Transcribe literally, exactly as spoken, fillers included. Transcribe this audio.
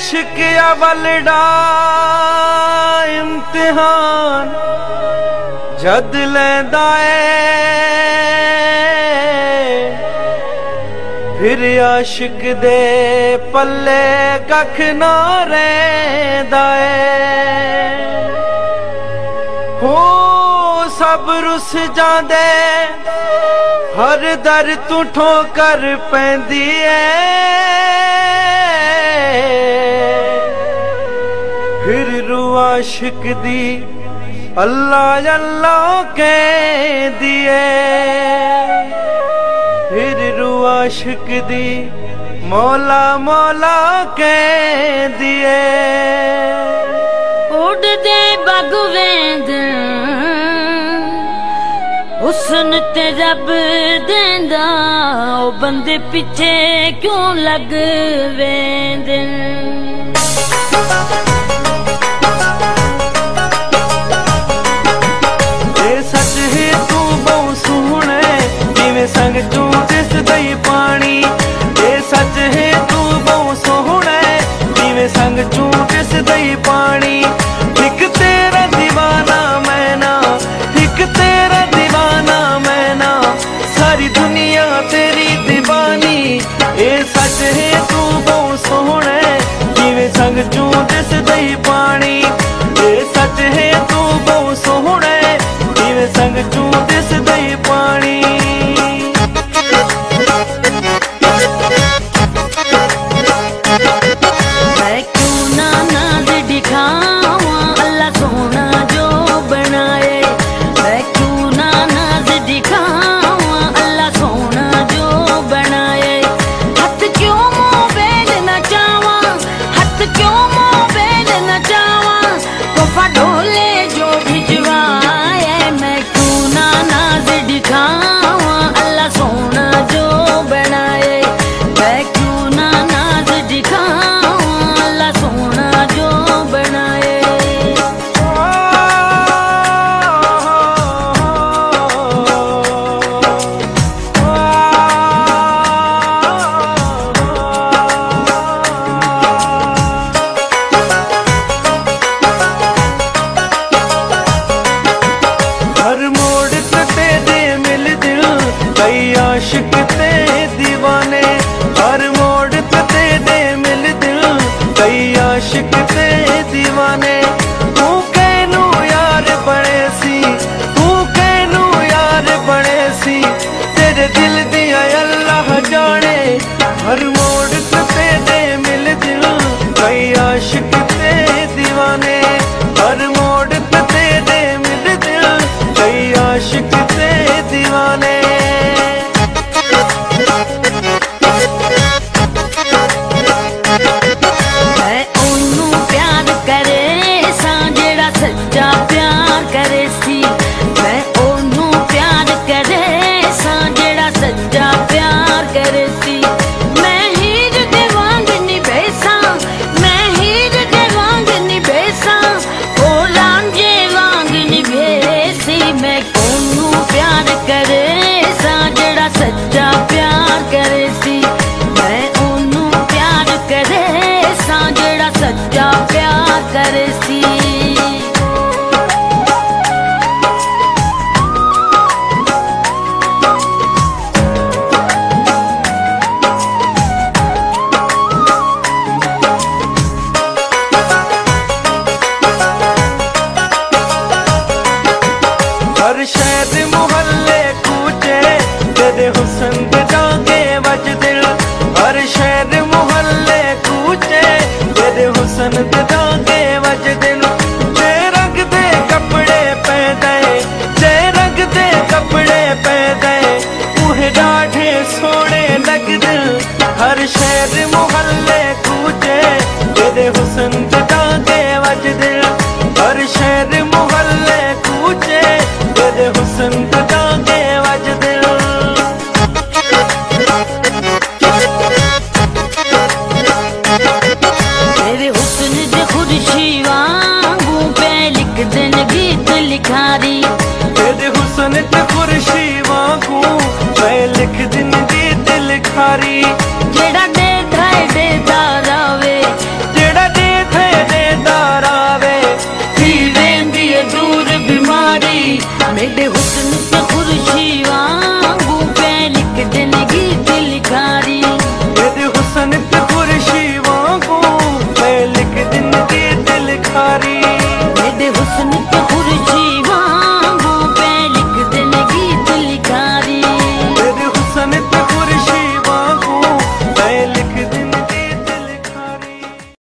इश्क अवलड़ा इम्तिहान जद लैंदा है फिर आशिक दे पल्ले कख ना रहिंदा है। हो सब रुस जांदे हर दर तू ठोकर पैंदी है फिर रू आशिक दी अल्लाह अल्लाह कह दिए फिर रू आशिक दी मौला मौला कह दिए। उड़दे बगवेंद हुस्न ते रब देंदा ओ बंदे पीछे क्यों लग वेंदे। सच है तू बहु सोहणे जिवें संग तू दिसदा ही पानी। ये सच है तू बहु सोहणे जिवें संग तू दिसदा ही पानी। एक तेरा दीवाना मैं ना एक तेरा दीवाना मैं ना सारी दुनिया तेरी दीवानी। ये सच है तू बहु सोहणे जिवें संग तू दिसदा ही पानी। ये सच है तू बहु सोहणे संग तू दिसदा ही पानी। मैं क्यों ना नाज़ दिखावां अल्लाह सोना जो बनाए। मैं क्यों ना नाज़ दिखावां अल्लाह सोना जो बनाए। हथ क्यों मोबाइल न चावां हथ क्यों मोबाइल न चावां तोहफा ढोले जो भिजवाए। मैं क्यों ना नाज़ दिखावां अल्लाह सोना जो बनाए। मैं क्यों ना नाज़ दिखावां अल्लाह सोना जो बनाए। हर मोड़ ते दे मिल दिल कई आशिक ते दीवाने। हर मोड़ ते दे मिल दिल कई आशिक ते दीवाने। तू कहनू यार बने सी तू कहनू यार बने सी तेरे दिल दिया अल्लाह जाने। हर मोड़ ते दे मिल दिल कई आशिक ते दीवाने। हर मोड़ ते दे मिल दिल कई आशिक ते दीवाने। मैं ओनू प्यार करे सा जेड़ा सच्चा प्यार करे सी। मैं ओनू प्यार करे सा जेड़ा सच्चा प्यार करे सी। मैं हीर दे वांग निभेसा मैं हीर दे वांग निभेसा ओ लांजे वांग निभेसी। मैं ओनू प्यार करे सा जेड़ा सच्चा प्यार करे सी। मैं ओनू प्यार करे सा जेड़ा सच्चा प्यार करे सी। हर शहर मोहल्ले कूचे तेरे हुस्न दे डांगे वजदे। हर शहर मोहल्ले कूचे तेरे हुस्न दे डांगे वजदे। जे रंग दे कपड़े पहने जे रंग दे कपड़े पहने उहे डाढ़े सोने लगदे। हर शहर मोहल्ले कूचे तेरे हुस्न दे डांगे वजदे। हर शहर मोहल्ले कूचे तेरे हुस्न दे डांगे वजदे। तेरे हुस्न दे खुर्शी वांगू पे लिख दिन गीत लिखारी। तेरे हुस्न दे खुर्शी वांगू पे लिख दिन गीत लिखारी। जेड़ा दे धाए दे दारावे जेड़ा दिलकारी